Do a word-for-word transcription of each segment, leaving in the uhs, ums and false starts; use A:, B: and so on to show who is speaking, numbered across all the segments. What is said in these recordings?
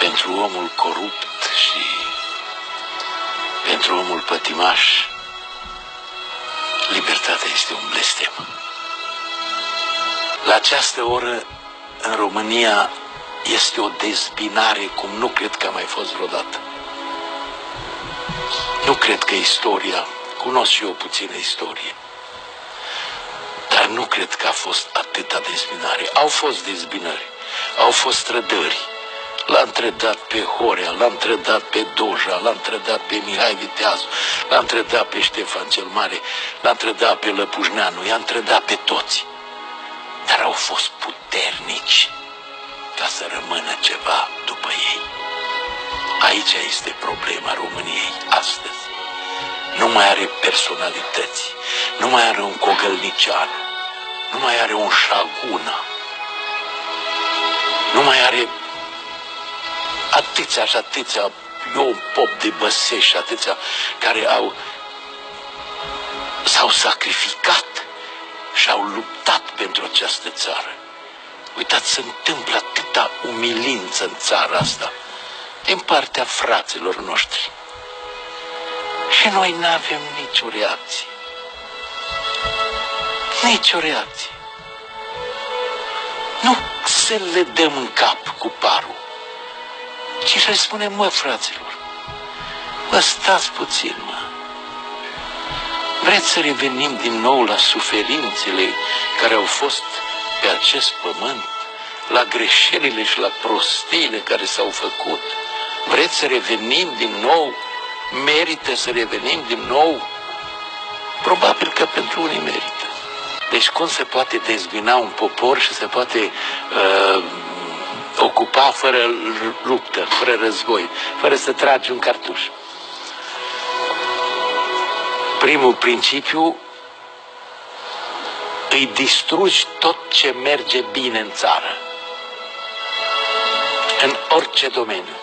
A: pentru omul corupt și pentru omul pătimaș, libertatea este un blestem. La această oră, în România, este o dezbinare cum nu cred că a mai fost vreodată. Nu cred că istoria, cunosc și eu puțină istorie, dar nu cred că a fost atâta dezbinare. Au fost dezbinări, au fost trădări. L-am trădat pe Horea, l-am trădat pe Doja, l-am trădat pe Mihai Viteazu, l-am trădat pe Ștefan cel Mare, l-am trădat pe Lăpușneanu, i-am trădat pe toți. Dar au fost puternici ca să rămână ceva după ei. Aici este problema României astăzi. Nu mai are personalități, nu mai are un Cogălnician, nu mai are un Șaguna, nu mai are atâția și atâția, eu Pop de Băsești, atâția care au s-au sacrificat și au luptat pentru această țară. Uitați, se întâmplă atâta umilință în țara asta din partea fraților noștri. Și noi nu avem nicio reacție. Nicio reacție. Nu să le dăm în cap cu parul, ci să spunem, mă, fraților, vă stați puțin, mă. Vreți să revenim din nou la suferințele care au fost pe acest pământ, la greșelile și la prostiile care s-au făcut? Vreți să revenim din nou? Merită să revenim din nou? Probabil că pentru unii merită. Deci cum se poate dezbina un popor și se poate uh, ocupa fără luptă, fără război, fără să tragi un cartuș? Primul principiu, îi distrugi tot ce merge bine în țară, în orice domeniu.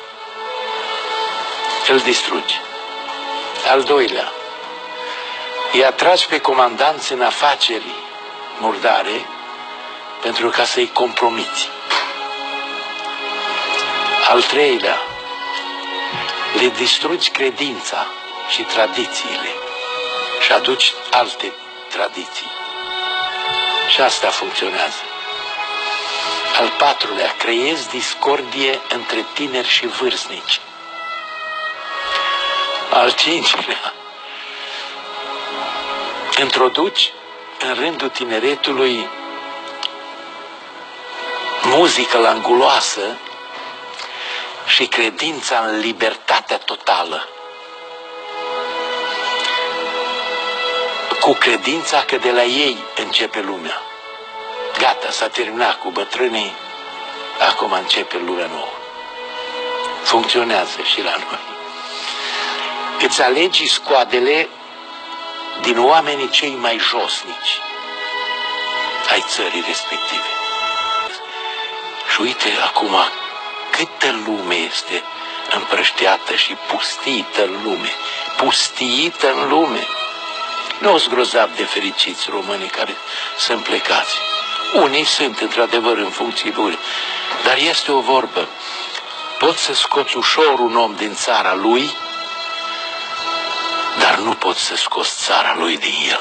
A: Îl distrugi. Al doilea, îi atragi pe comandanți în afaceri murdare pentru ca să-i compromiți. Al treilea, le distrugi credința și tradițiile și aduci alte tradiții. Și asta funcționează. Al patrulea, creezi discordie între tineri și vârstnici. Al cincilea, introduci în rândul tineretului muzică languloasă și credința în libertatea totală, cu credința că de la ei începe lumea. Gata, s-a terminat cu bătrânii, acum începe lumea nouă. Funcționează și la noi. Îți alegi scoadele din oamenii cei mai josnici ai țării respective. Și uite acum câtă lume este împrășteată și pustită în lume. Pustită în lume. Nu sunt grozav de fericiți românii care sunt plecați. Unii sunt într-adevăr în funcții bune. Dar este o vorbă. Poți să scoți ușor un om din țara lui, dar nu poți să scoți țara lui din el.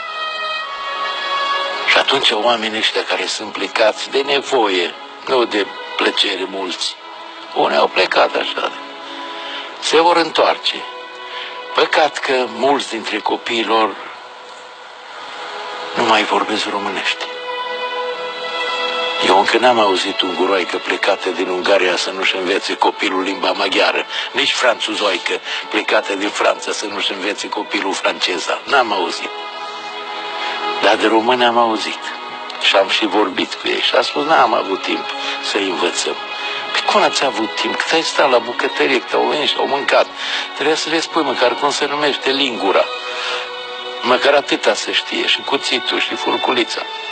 A: Și atunci oamenii ăștia care sunt plecați de nevoie, nu de plăcere mulți, unii au plecat așa, se vor întoarce. Păcat că mulți dintre copiilor nu mai vorbesc românește. Eu încă n-am auzit unguroaică plecată din Ungaria să nu-și învețe copilul limba maghiară, nici franțuzoică plecată din Franța să nu-și învețe copilul franceza. N-am auzit. Dar de români am auzit. Și am și vorbit cu ei. Și a spus, n-am avut timp să-i învățăm. Pe cum ați avut timp? Cât ai stat la bucătărie, cât au venit și au mâncat? Trebuie să le spui măcar cum se numește lingura. Măcar atâta să știe, și cuțitul, și furculița.